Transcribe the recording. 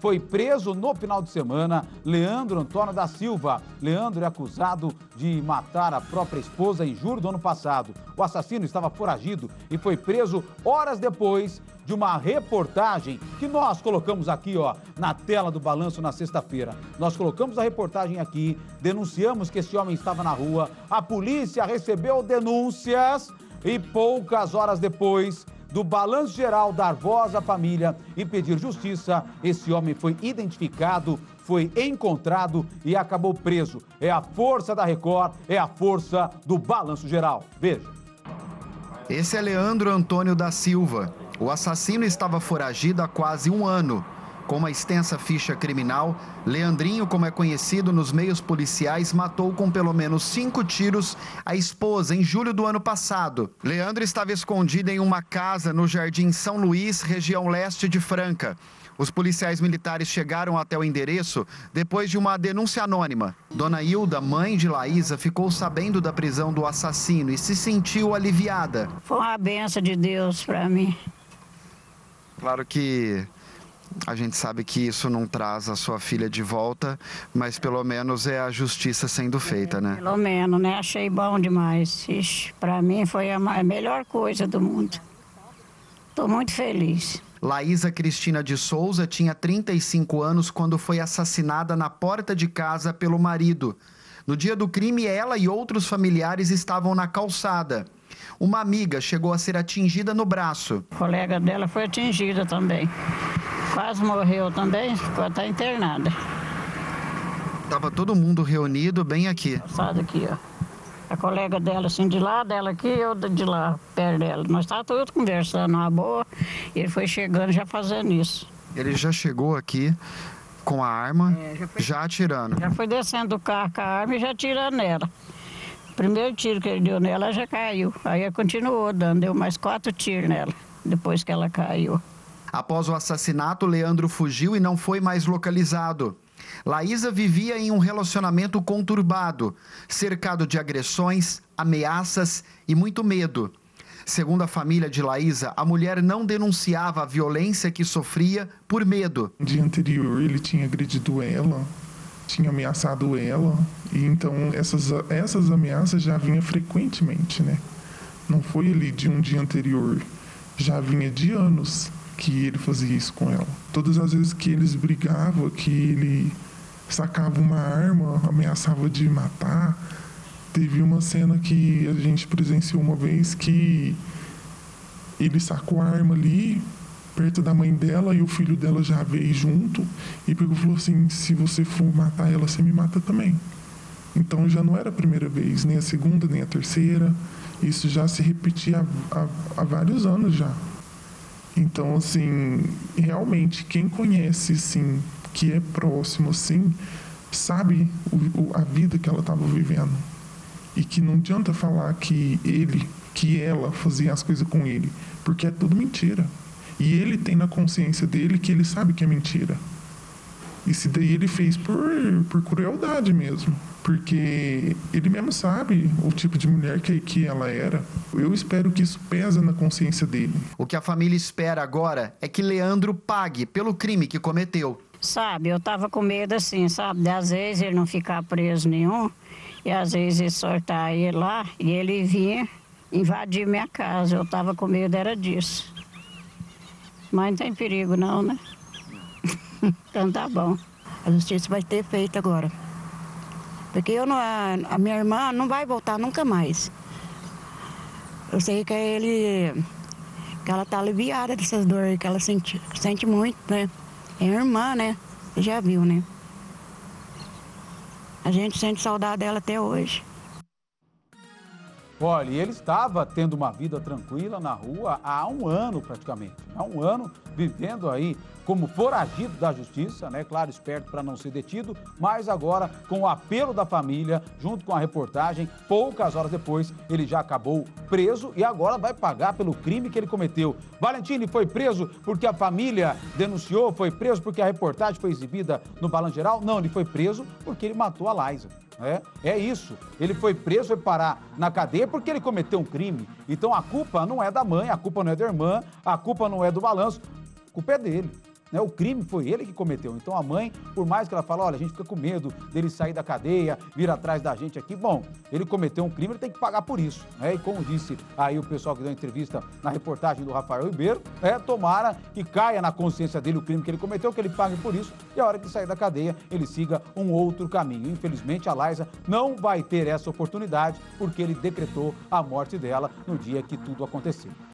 Foi preso no final de semana Leandro Antônio da Silva. Leandro é acusado de matar a própria esposa em julho do ano passado. O assassino estava foragido e foi preso horas depois de uma reportagem que nós colocamos aqui, ó, na tela do Balanço na sexta-feira. Nós colocamos a reportagem aqui, denunciamos que esse homem estava na rua, a polícia recebeu denúncias e poucas horas depois do Balanço Geral dar voz à família e pedir justiça, esse homem foi identificado, foi encontrado e acabou preso. É a força da Record, é a força do Balanço Geral. Veja. Esse é Leandro Antônio da Silva. O assassino estava foragido há quase um ano. Com uma extensa ficha criminal, Leandrinho, como é conhecido nos meios policiais, matou com pelo menos 5 tiros a esposa em julho do ano passado. Leandro estava escondido em uma casa no Jardim São Luís, região leste de Franca. Os policiais militares chegaram até o endereço depois de uma denúncia anônima. Dona Hilda, mãe de Laísa, ficou sabendo da prisão do assassino e se sentiu aliviada. Foi uma bênção de Deus para mim. Claro que a gente sabe que isso não traz a sua filha de volta, mas pelo menos é a justiça sendo feita, né? Pelo menos, né? Achei bom demais. Ixi, para mim foi a melhor coisa do mundo. Estou muito feliz. Laísa Cristina de Souza tinha 35 anos quando foi assassinada na porta de casa pelo marido. No dia do crime, ela e outros familiares estavam na calçada. Uma amiga chegou a ser atingida no braço. A colega dela foi atingida também. Quase morreu também, está internada. Estava todo mundo reunido bem aqui. Passado aqui, ó. A colega dela assim de lá, dela aqui e eu de lá, perto dela. Nós estávamos todos conversando, uma boa, e ele foi chegando já fazendo isso. Ele já chegou aqui com a arma, já atirando. Já foi descendo do carro com a arma e já atirando nela. O primeiro tiro que ele deu nela já caiu. Aí ele continuou dando, deu mais 4 tiros nela, depois que ela caiu. Após o assassinato, Leandro fugiu e não foi mais localizado. Laísa vivia em um relacionamento conturbado, cercado de agressões, ameaças e muito medo. Segundo a família de Laísa, a mulher não denunciava a violência que sofria por medo. No dia anterior, ele tinha agredido ela, tinha ameaçado ela, e então essas ameaças já vinham frequentemente, né? Não foi ali de um dia anterior, já vinha de anos que ele fazia isso com ela. Todas as vezes que eles brigavam, que ele sacava uma arma, ameaçava de matar. Teve uma cena que a gente presenciou uma vez que ele sacou a arma ali, perto da mãe dela, e o filho dela já veio junto e falou assim, se você for matar ela, você me mata também. Então já não era a primeira vez, nem a segunda, nem a terceira. Isso já se repetia há vários anos já. Então, assim, realmente, quem conhece, sim, que é próximo, assim, sabe a vida que ela estava vivendo. E que não adianta falar que ela fazia as coisas com ele, porque é tudo mentira. E ele tem na consciência dele que ele sabe que é mentira. Isso daí ele fez por crueldade mesmo. Porque ele mesmo sabe o tipo de mulher que ela era. Eu espero que isso pesa na consciência dele. O que a família espera agora é que Leandro pague pelo crime que cometeu. Sabe, eu tava com medo assim, sabe? De às vezes ele não ficar preso nenhum, e às vezes ele soltar ele lá, e ele vinha invadir minha casa. Eu tava com medo, era disso. Mas não tem perigo não, né? Então tá bom. A justiça vai ter feito agora. Porque a minha irmã não vai voltar nunca mais. Eu sei que ela está aliviada dessas dores que ela sente muito, né? É irmã, né? Você já viu, né? A gente sente saudade dela até hoje. Olha, ele estava tendo uma vida tranquila na rua há um ano praticamente. Há um ano vivendo aí como foragido da justiça, né? Claro, esperto para não ser detido, mas agora com o apelo da família, junto com a reportagem, poucas horas depois ele já acabou preso e agora vai pagar pelo crime que ele cometeu. Valentini foi preso porque a família denunciou, foi preso porque a reportagem foi exibida no Balanço Geral? Não, ele foi preso porque ele matou a Laísa. É isso, ele foi preso, foi parar na cadeia porque ele cometeu um crime. Então a culpa não é da mãe, a culpa não é da irmã, a culpa não é do Balanço, a culpa é dele. né? O crime foi ele que cometeu. Então a mãe, por mais que ela fale, olha, a gente fica com medo dele sair da cadeia, vir atrás da gente aqui, bom, ele cometeu um crime, ele tem que pagar por isso, né? E como disse aí o pessoal que deu entrevista na reportagem do Rafael Ribeiro, tomara que caia na consciência dele o crime que ele cometeu, que ele pague por isso, e a hora de sair da cadeia, ele siga um outro caminho. Infelizmente, a Laísa não vai ter essa oportunidade, porque ele decretou a morte dela no dia que tudo aconteceu.